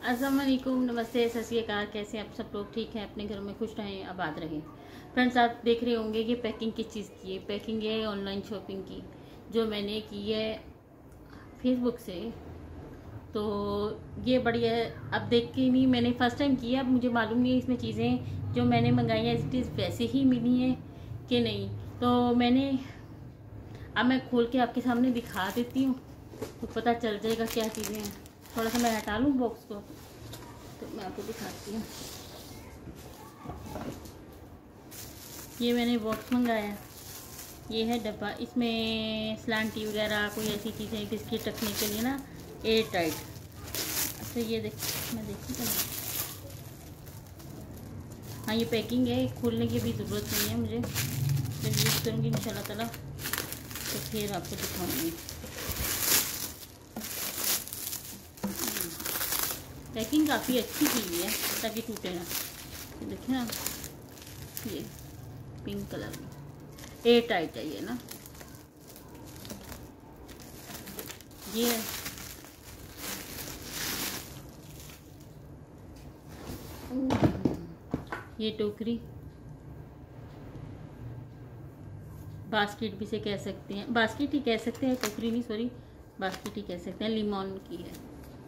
अस्सलाम वालेकुम, नमस्ते, सत श्री अकाल। कैसे आप सब लोग? ठीक हैं, अपने घरों में खुश रहें, आबाद रहें। फ्रेंड्स, आप देख रहे होंगे कि पैकिंग किस चीज़ की है। पैकिंग है ऑनलाइन शॉपिंग की, जो मैंने की है फेसबुक से। तो ये बढ़िया है। अब देख के नहीं, मैंने फर्स्ट टाइम किया, अब मुझे मालूम नहीं है इसमें चीज़ें जो मैंने मंगाई हैं इस वैसे ही मिली हैं कि नहीं। तो अब मैं खोल के आपके सामने दिखा देती हूँ, तो पता चल जाएगा क्या चीज़ें हैं। थोड़ा सा मैं हटा लूँ बॉक्स को, तो मैं आपको दिखाती हूँ। ये मैंने बॉक्स मंगाया, ये है डब्बा। इसमें स्लांटी वगैरह कोई ऐसी चीज़ें बिस्किट रखने के लिए ना, एयर टाइट। अच्छा, ये मैं देखूँ क्या। हाँ, ये पैकिंग है, खोलने की भी ज़रूरत नहीं है मुझे। मैं यूज़ करूँगी इंशाल्लाह ताला, तो फिर आपको दिखाऊँगी। पैकिंग काफ़ी अच्छी की हुई है ताकि टूटे ना। देखिए ना, ये पिंक कलर में एयर टाइट है ये ना। ये ये टोकरी, बास्केट भी से कह सकते हैं, बास्केट ही कह सकते हैं, टोकरी नहीं, सॉरी, बास्केट ही कह सकते हैं। लिमोन की है।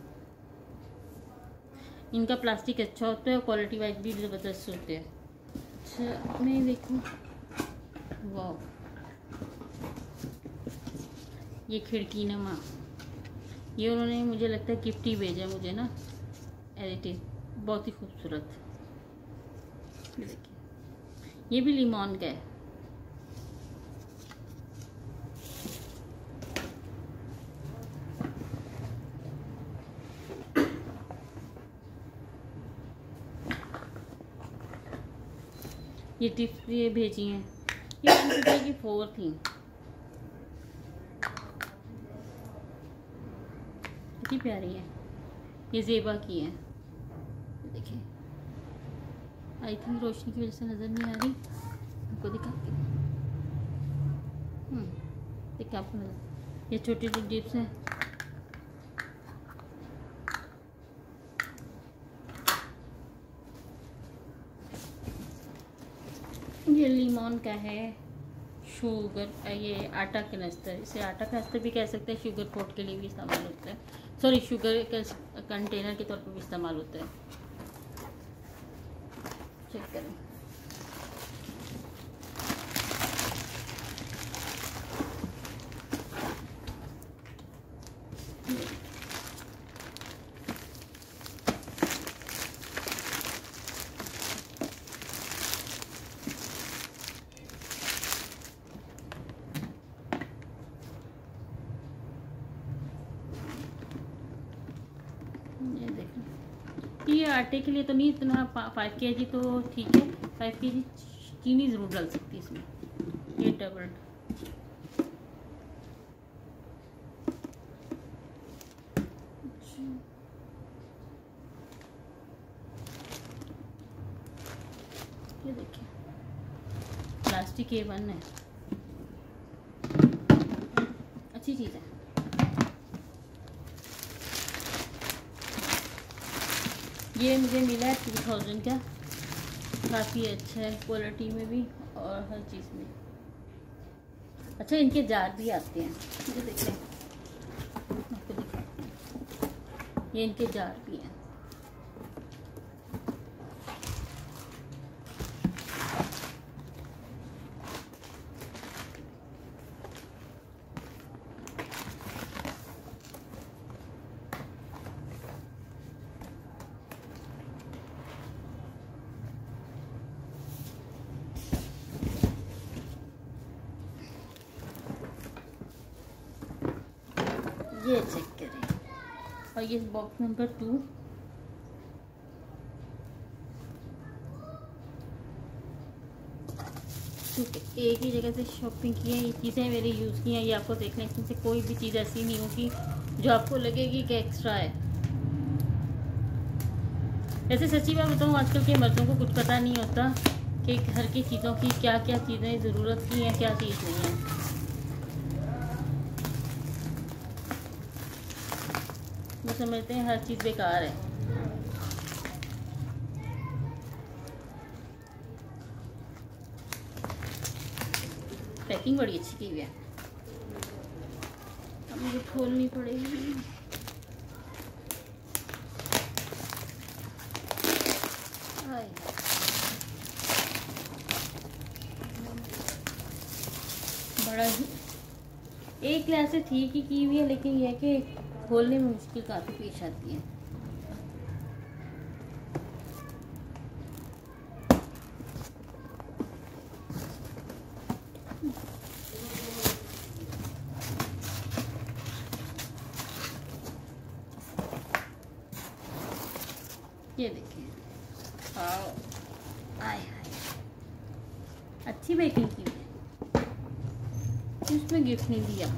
इनका प्लास्टिक अच्छा होता है और क्वालिटी वाइज भी ज़बरदस्त होते हैं। अच्छा, मैं देखूँ, वाह, ये खिड़की नमा, ये उन्होंने मुझे लगता है गिफ्ट ही भेजा मुझे ना, एडिटिव, बहुत ही खूबसूरत। देखिए, ये भी लिमोन का है। ये टिप्स ये भेजी हैं, ये 1 रुपये की 4 थी। कितनी प्यारी है। ये ज़ेबा की है। देखिए, आई थिंक रोशनी की वजह से नज़र नहीं आ रही, आपको दिखाती हूँ। देखिए आपको नजर, ये छोटी छोटी टिप्स हैं। ये लीमोन का है। शुगर, ये आटा कनस्तर, इसे आटा कनस्तर भी कह सकते हैं। शुगर कोट के लिए भी इस्तेमाल होता है, सॉरी, शुगर कंटेनर के तौर पर भी इस्तेमाल होता है। चेक करें, ये देखें। ये आटे के लिए तो नहीं, इतना 5 kg तो ठीक है। 5 kg चीनी ज़रूर डाल सकती है इसमें। ये डबल, ये देखिए, प्लास्टिक A1 है, अच्छी चीज़ है। ये मुझे मिला है 2000 का, काफ़ी अच्छा है क्वालिटी में भी और हर चीज़ में। अच्छा, इनके जार भी आते हैं, ये देखिए, आपको दिखाती हूँ। ये इनके जार भी हैं। ये चेक करें। और ये बॉक्स नंबर 2, एक ही जगह से शॉपिंग की है। ये चीज़ें मेरी यूज़ की हैं, ये आपको देखने से कोई भी चीज़ ऐसी नहीं होगी जो आपको लगेगी कि एक्स्ट्रा है। ऐसे सच्ची बात बताऊँ, आजकल के मर्दों को कुछ पता नहीं होता कि घर की चीज़ों की क्या क्या चीज़ें ज़रूरत की हैं, क्या चीज़ नहीं है। वो समझते हैं हर चीज़ बेकार है। पैकिंग बड़ी अच्छी की हुई है। अब मुझे खोलनी पड़ेगी। बड़ा ही एक क्लास से ठीक ही की हुई है, लेकिन यह कि खोलने में मुश्किल काफ़ी पेश आती है। ये देखिए, आओ आय हाय, अच्छी पैकिंग की हुई है, उसमें गिफ्ट नहीं दिया।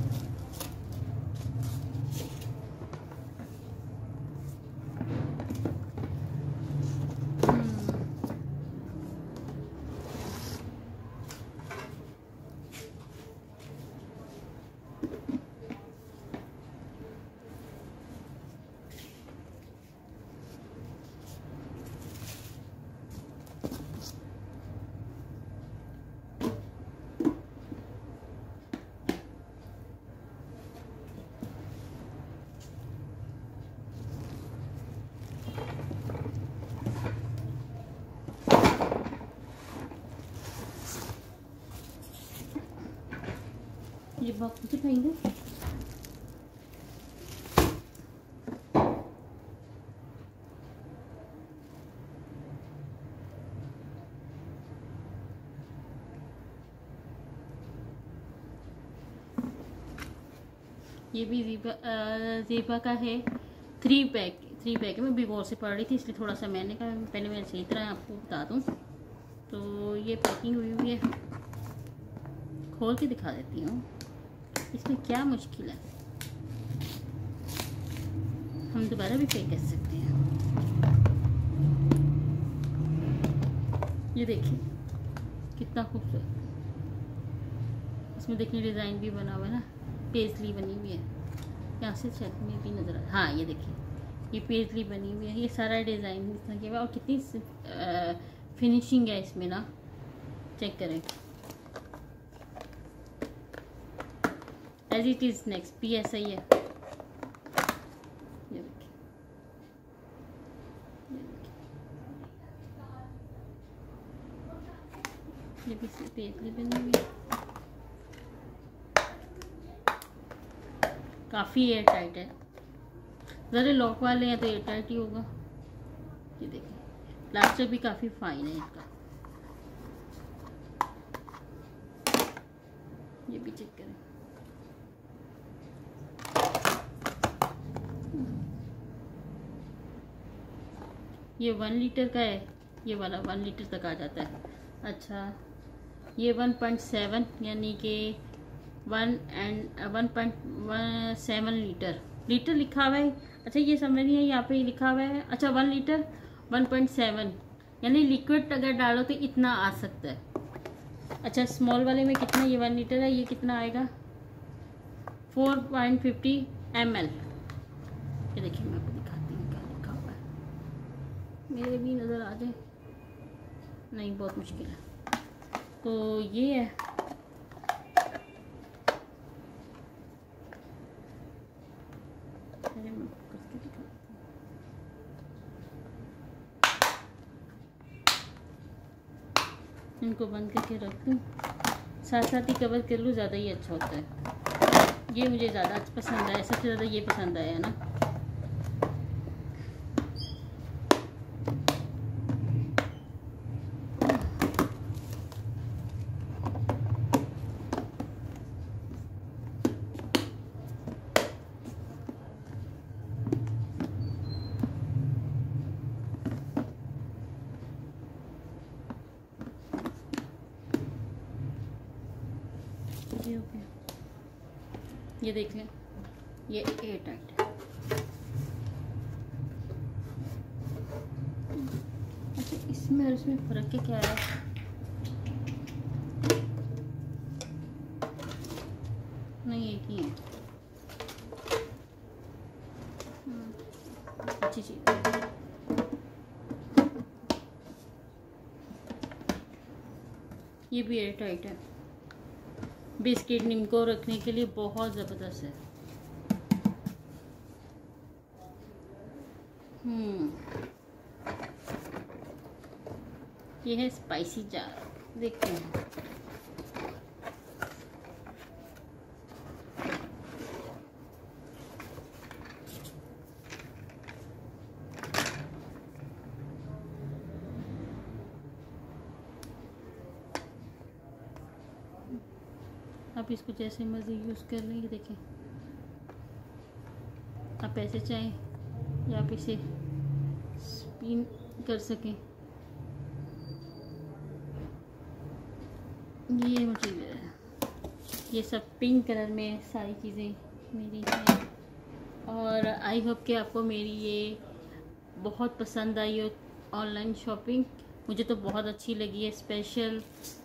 ये बॉक्स से खाएंगे। ये भी ज़ीबा का है। 3 पैक है। मैं बिगोर से पढ़ रही थी, इसलिए थोड़ा सा मैंने कहा पहले मैं सही तरह आपको बता दूं। तो ये पैकिंग हुई है, खोल के दिखा देती हूँ। इसमें क्या मुश्किल है, हम दोबारा भी पे कर सकते हैं। ये देखिए कितना खूबसूरत, इसमें देखिए डिज़ाइन भी बना हुआ है ना, पेजली बनी हुई है। यहाँ से छत में भी नजर आ, हाँ ये देखिए ये पेजली बनी हुई है। ये सारा डिज़ाइन इस तरह किया हुआ और कितनी फिनिशिंग है इसमें ना, चेक करें। एज इट इज नेक्स्ट भी ऐसा ही है। ये देखिए, ये भी पेजली बनी हुई है, काफ़ी एयर टाइट है। ज़रा लॉक वाले हैं तो एयर टाइट ही होगा। ये देखिए प्लास्टर भी काफ़ी फाइन है इसका। ये भी चेक करें। ये 1 लीटर का है, ये वाला 1 लीटर तक आ जाता है। अच्छा ये 1.7 यानी कि 1.7 लीटर लिखा हुआ है। अच्छा ये समझ नहीं है, यहाँ पे लिखा हुआ है। अच्छा 1 लीटर 1.7 यानी लिक्विड अगर डालो तो इतना आ सकता है। अच्छा स्मॉल वाले में कितना, ये 1 लीटर है, ये कितना आएगा 4.50 ml। ये देखिए मैं आपको दिखाती हूँ क्या लिखा हुआ है, मेरे भी नज़र आ जाए। नहीं बहुत मुश्किल है। तो ये है, इनको बंद करके रख दूँ, साथ साथ ही कवर कर लूँ, ज़्यादा ही अच्छा होता है। ये मुझे ज़्यादा पसंद आया, सबसे ज़्यादा ये पसंद आया ना। ये हो गया, ये देख लें, ये एयर टाइट है। अच्छा इसमें और इसमें फ़र्क क्या है? नहीं एक ही है। अच्छी चीज़, ये भी एयर टाइट है। बिस्किट निम्को रखने के लिए बहुत ज़बरदस्त है। ये है स्पाइसी जार, देखते हैं। आप इसको जैसे मर्जी यूज़ कर लेंगे। देखें, आप ऐसे चाहें या आप इसे स्पिन कर सकें। ये मुझे ये सब पिंक कलर में सारी चीज़ें मेरी हैं, और आई होप कि आपको मेरी ये बहुत पसंद आई हो ऑनलाइन शॉपिंग। मुझे तो बहुत अच्छी लगी है। स्पेशल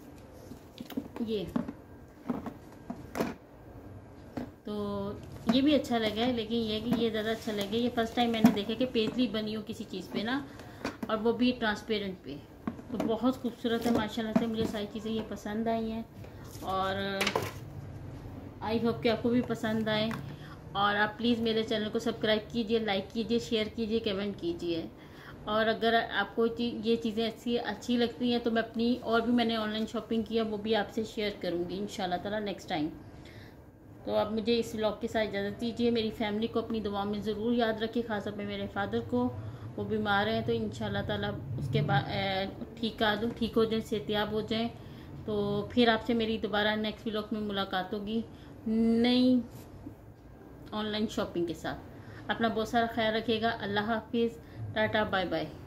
ये भी अच्छा लगा है, लेकिन ये कि ये ज़्यादा अच्छा लगा। ये फर्स्ट टाइम मैंने देखा कि पेजली बनी हो किसी चीज़ पे ना, और वो भी ट्रांसपेरेंट पे, तो बहुत खूबसूरत है माशाल्लाह से। मुझे सारी चीज़ें ये पसंद आई हैं, और आई होप कि आपको भी पसंद आए। और आप प्लीज़ मेरे चैनल को सब्सक्राइब कीजिए, लाइक कीजिए, शेयर कीजिए, कमेंट कीजिए। और अगर आपको ये चीज़ें अच्छी लगती हैं तो मैं अपनी और भी मैंने ऑनलाइन शॉपिंग किया वो भी आपसे शेयर करूँगी इंशाल्लाह ताला नेक्स्ट टाइम। तो आप मुझे इस व्लॉग के साथ इजाज़त दीजिए। मेरी फैमिली को अपनी दुआ में ज़रूर याद रखिए, ख़ासतौर पे मेरे फादर को, वो बीमार हैं, तो इंशाल्लाह ताला उसके बाद ठीक हो जाए, सेहतियाब हो जाएं। तो फिर आपसे मेरी दोबारा नेक्स्ट व्लॉग में मुलाकात होगी नई ऑनलाइन शॉपिंग के साथ। अपना बहुत सारा ख्याल रखिएगा। अल्लाह हाफिज़, टाटा, बाय बाय।